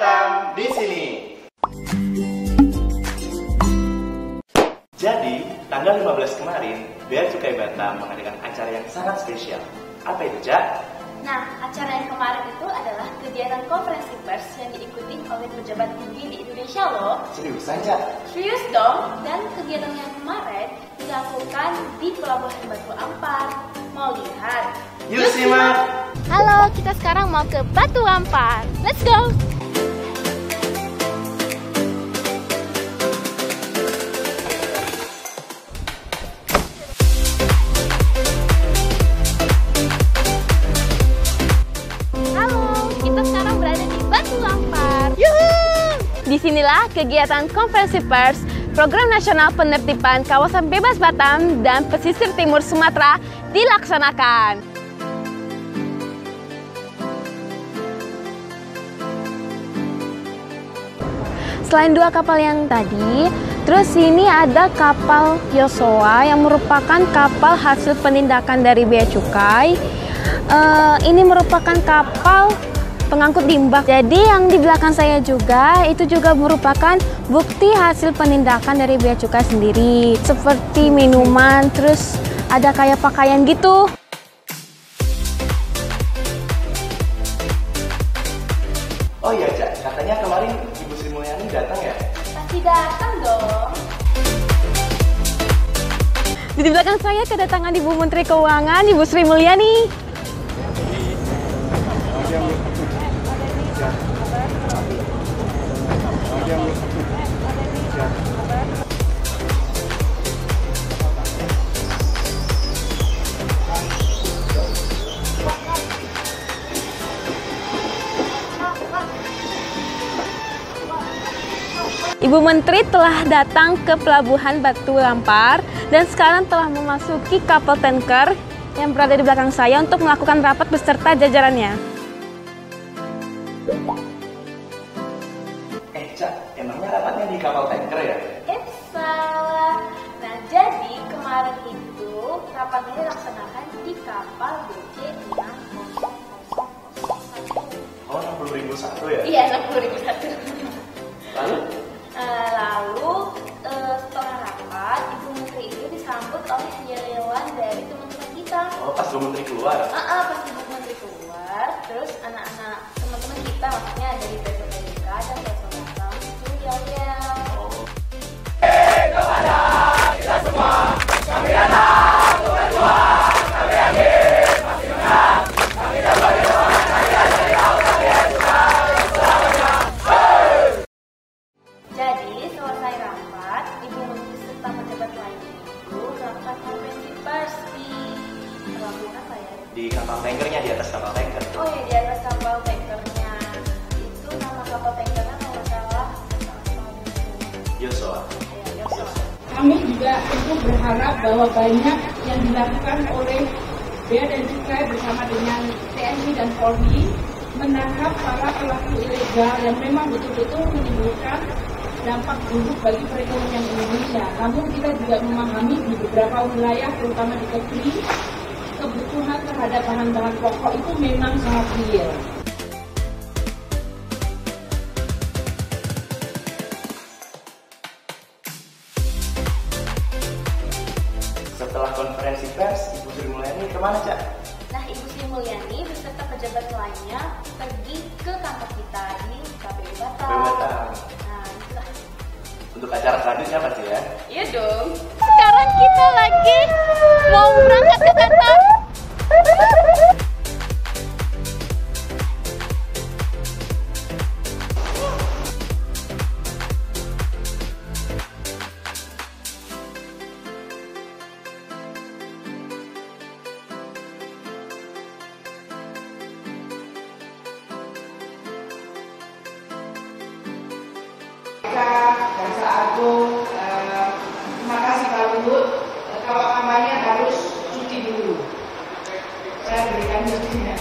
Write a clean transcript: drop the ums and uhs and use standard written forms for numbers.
Batam di sini. Jadi, tanggal 15 kemarin, Bea Cukai Batam mengadakan acara yang sangat spesial. Apa itu, Cak? Nah, acara yang kemarin itu adalah kegiatan konferensi pers yang diikuti oleh pejabat tinggi di Indonesia loh. Seriusan, Cak? Serius dong, dan kegiatan yang kemarin dilakukan di Pelabuhan Batu Ampar. Mau lihat? Yuk simak! Halo, kita sekarang mau ke Batu Ampar. Let's go! Disinilah kegiatan konferensi pers Program Nasional Penertiban Kawasan Bebas Batam dan Pesisir Timur Sumatera dilaksanakan. Selain dua kapal yang tadi, terus ini ada kapal Yosoa yang merupakan kapal hasil penindakan dari Bea Cukai. Ini merupakan kapal pengangkut limbah. Jadi yang di belakang saya juga itu juga merupakan bukti hasil penindakan dari Bea Cukai sendiri. Seperti minuman, terus ada kayak pakaian gitu. Oh iya, Cak, katanya kemarin Ibu Sri Mulyani datang ya? Pasti datang dong. Di belakang saya kedatangan Ibu Menteri Keuangan, Ibu Sri Mulyani. Ibu Menteri telah datang ke Pelabuhan Batu Ampar dan sekarang telah memasuki kapal tanker yang berada di belakang saya untuk melakukan rapat beserta jajarannya. Cak, emangnya rapatnya di kapal tanker ya? Salah. Nah, jadi kemarin itu rapatnya dilaksanakan di kapal BC 60001. Oh, 60.001 ya? Iya, 60.001. Lalu? Setelah rapat, Ibu Menteri itu disambut oleh penjelasan dari teman-teman kita. Oh, pas Ibu Menteri keluar? Pas Ibu Menteri keluar, terus anak-anak teman-teman kita, maksudnya dari BPPK dan Batam itu yel-yel. Kepada kita semua, kami datang untuk berjuang, kami yakin pasti menang, kami dapat berjuang, kami dari awal kalian juga selamanya. Jadi selesai rapat, Ibu Menteri serta pejabat lainnya itu melakukan konferensi pers di pelabuhan apa ya? Di kapal tankernya, di atas kapal tanker. Oh ya, di atas kapal tankernya. Itu nama kapal tankernya kalau nggak salah Yosoa. Kami juga tentu berharap bahwa banyak yang dilakukan oleh Bea dan Cukai bersama dengan TNI dan Polri menangkap para pelaku ilegal yang memang betul-betul menimbulkan dampak buruk bagi perekonomian Indonesia. Namun kita juga memahami di beberapa wilayah, terutama di Kepri, kebutuhan terhadap bahan-bahan pokok itu memang sangat real. Setelah konferensi pers, Ibu Sri Mulyani kemana, Cak? Nah, Ibu Sri Mulyani beserta pejabat lainnya pergi ke kantor kita di KPU Batam. KPU Batam. Nah, itulah. Untuk acara selanjutnya pasti ya? Iya dong. Sekarang kita lagi mau berangkat ke kantor. Jaksa Agung, terima kasih Pak Luhut. Kalau kampanye harus cuti dulu. Saya berikan cutinya.